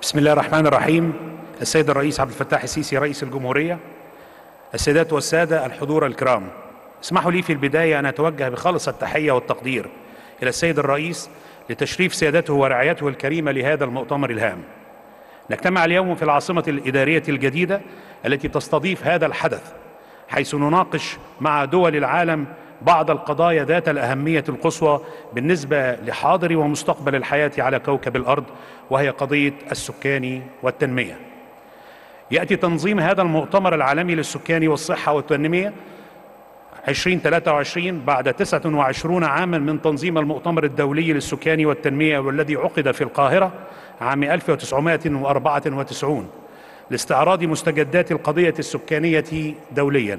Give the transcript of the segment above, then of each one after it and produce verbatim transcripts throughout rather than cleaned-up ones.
بسم الله الرحمن الرحيم. السيد الرئيس عبد الفتاح السيسي رئيس الجمهورية، السيدات والسادة الحضور الكرام، اسمحوا لي في البداية أن أتوجه بخالص التحية والتقدير إلى السيد الرئيس لتشريف سيادته ورعايته الكريمة لهذا المؤتمر الهام. نجتمع اليوم في العاصمة الإدارية الجديدة التي تستضيف هذا الحدث، حيث نناقش مع دول العالم بعض القضايا ذات الأهمية القصوى بالنسبة لحاضر ومستقبل الحياة على كوكب الأرض، وهي قضية السكان والتنمية. يأتي تنظيم هذا المؤتمر العالمي للسكان والصحة والتنمية ألفين وثلاثة وعشرين بعد تسعة وعشرين عاما من تنظيم المؤتمر الدولي للسكان والتنمية، والذي عقد في القاهرة عام ألف وتسعمائة وأربعة وتسعين لاستعراض مستجدات القضية السكانية دوليا.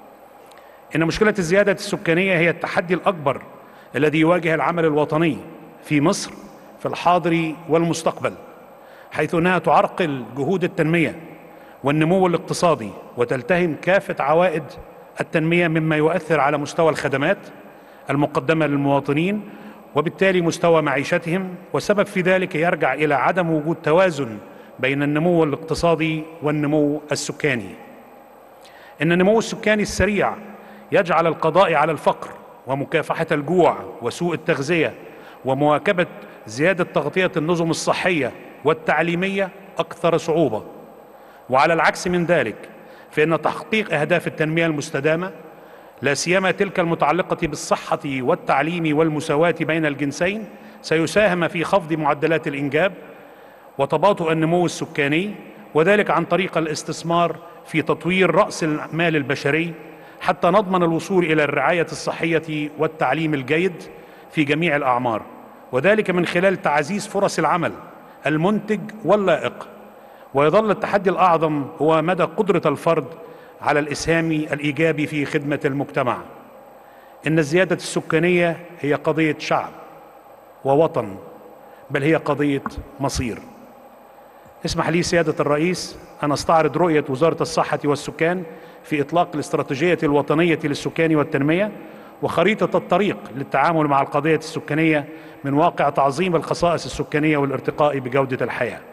إن مشكلة الزيادة السكانية هي التحدي الأكبر الذي يواجه العمل الوطني في مصر في الحاضر والمستقبل، حيث أنها تعرقل جهود التنمية والنمو الاقتصادي وتلتهم كافة عوائد التنمية، مما يؤثر على مستوى الخدمات المقدمة للمواطنين وبالتالي مستوى معيشتهم، والسبب في ذلك يرجع إلى عدم وجود توازن بين النمو الاقتصادي والنمو السكاني. إن النمو السكاني السريع يجعل القضاء على الفقر ومكافحة الجوع وسوء التغذية ومواكبة زيادة تغطية النظم الصحية والتعليمية أكثر صعوبة. وعلى العكس من ذلك، فإن تحقيق أهداف التنمية المستدامة، لا سيما تلك المتعلقة بالصحة والتعليم والمساواة بين الجنسين، سيساهم في خفض معدلات الإنجاب وتباطؤ النمو السكاني، وذلك عن طريق الاستثمار في تطوير رأس المال البشري حتى نضمن الوصول إلى الرعاية الصحية والتعليم الجيد في جميع الأعمار، وذلك من خلال تعزيز فرص العمل المنتج واللائق. ويظل التحدي الأعظم هو مدى قدرة الفرد على الإسهام الإيجابي في خدمة المجتمع. إن الزيادة السكانية هي قضية شعب ووطن، بل هي قضية مصير. اسمح لي سيادة الرئيس أن أستعرض رؤية وزارة الصحة والسكان في إطلاق الاستراتيجية الوطنية للسكان والتنمية وخريطة الطريق للتعامل مع القضية السكانية من واقع تعظيم الخصائص السكانية والارتقاء بجودة الحياة.